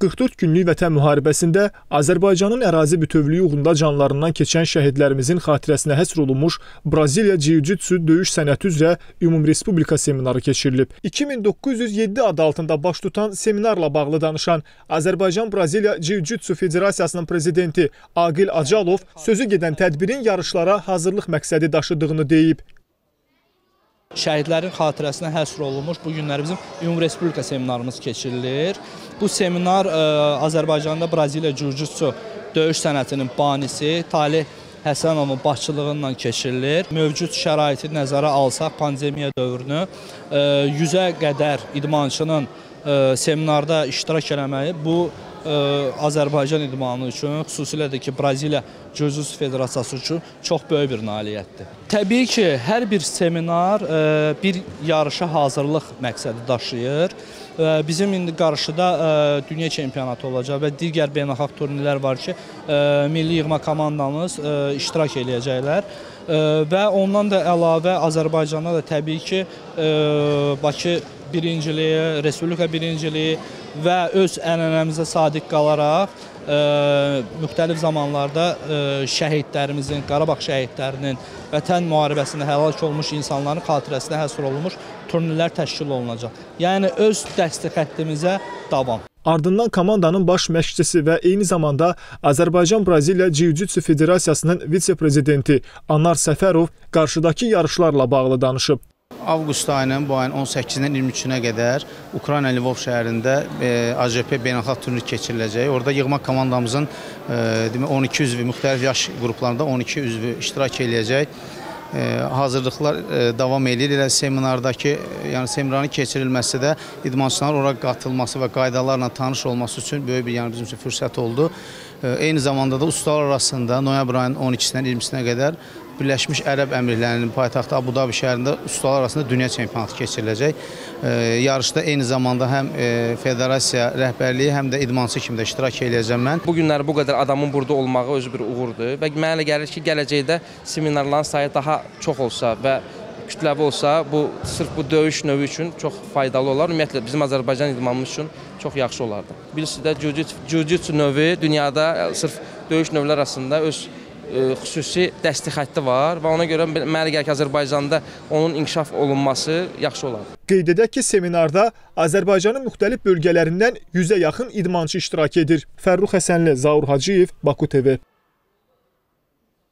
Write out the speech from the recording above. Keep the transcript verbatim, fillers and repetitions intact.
qırx dörd günlük vətən müharibəsində Azərbaycanın ərazi bütövlüyü uğrunda canlarından keçən şəhidlərimizin xatirəsinə həsr olunmuş Braziliya Jiu-Jitsu döyüş sənəti üzrə ümumrespublika seminarı keçirilib. iki min doqquz yüz yeddi adı altında baş tutan seminarla bağlı danışan Azərbaycan-Braziliya Jiu-Jitsu Federasiyasının prezidenti Aqil Acalov sözü gedən tədbirin yarışlara hazırlıq məqsədi daşıdığını deyib. Şəhidlərin xatirəsinə həsr olunmuş bu günlər bizim ümumrespublika seminarımız keçirilir. Bu seminar ə, Azərbaycanda Braziliya Jiu-Jitsu döyüş sənətinin banisi Talih Həsənovun başçılığı keçirilir. Mövcud şəraiti nəzərə alsaq, pandemiya dövrünü ə, yüzə qədər idmançının ə, seminarda iştirak eləməyi bu ə, Azərbaycan idmanı üçün, xüsusilə də ki, Braziliya Jiu-Jitsu Federasiyası üçün çox böyük bir nailiyyətdir. Təbii ki, hər bir seminar ə, bir yarışa hazırlıq məqsədi daşıyır. Ə, bizim indi qarşıda ə, dünya çempionatı olacaq və digər beynəlxalq turnirlər var ki, ə, milli yığma komandamız ə, iştirak eləyəcəklər. Ə, və ondan da əlavə Azərbaycanda da təbii ki, ə, Bakı birinciliyi, Respublika birinciliyi və öz ənənəmizə sadiq qalaraq ə, müxtəlif zamanlarda ə, şəhidlərimizin, Qarabağ şəhidlərinin, vətən müharibəsində həlak olmuş insanların xatirəsinə həsr olunmuş turnirlər təşkil olunacaq. Yəni öz dəstək xəttimizə davam. Ardından komandanın baş məşqçisi və eyni zamanda Azərbaycan-Braziliya Jiu-Jitsu Federasiyasının vitse-prezidenti Anar Səfərov qarşıdakı yarışlarla bağlı danışıb. Avqust ayının bu ayın on səkkizindən iyirmi üçünə qədər Ukrayna Lvov şəhərində e, A J P beynəlxalq turnir keçiriləcək. Orada yığma komandamızın e, on iki üzvü, müxtəlif yaş qruplarında on iki üzvü iştirak eləyəcək. E, hazırlıqlar e, davam edir. Elə seminardakı, yəni seminarın keçirilməsi də idmançıların ora qatılması və qaydalarla tanış olması üçün böyük bir yəni bizim üçün fürsət oldu. E, eyni zamanda da ustalar arasında noyabr ayının on ikisindən iyirmisinə qədər Birləşmiş Ərəb Əmirliklərinin paytaxtı Abu Dhabi şəhərində ustalar arasında dünya çempionatı keçiriləcək. E, yarışda eyni zamanda həm e, federasiya rəhbərliyi, həm də idmançı kimi də iştirak eləyəcəm mən. Bu günlər bu qədər adamın burada olmağı özü bir uğurdur və mənə elə gəlir ki, gələcəkdə seminarların sayı daha çox olsa və kütləvi olsa, bu sırf bu döyüş növü üçün çox faydalı olar. Ümumiyyətlə bizim Azərbaycan idmanımız üçün çox yaxşı olardı. Bilirsiniz də Jiu-Jitsu növü dünyada sırf döyüş növləri arasında öz xüsusi dəstək xətti var və ona görə mənə gəlir ki, Azərbaycanda onun inkişaf olunması yaxşı olar. Qeyd edək ki, seminarda Azərbaycanın müxtəlif bölgələrindən yüzə yaxın idmançı iştirak edir. Fərrux Həsənli, Zaur Hacıyev, Baku T V.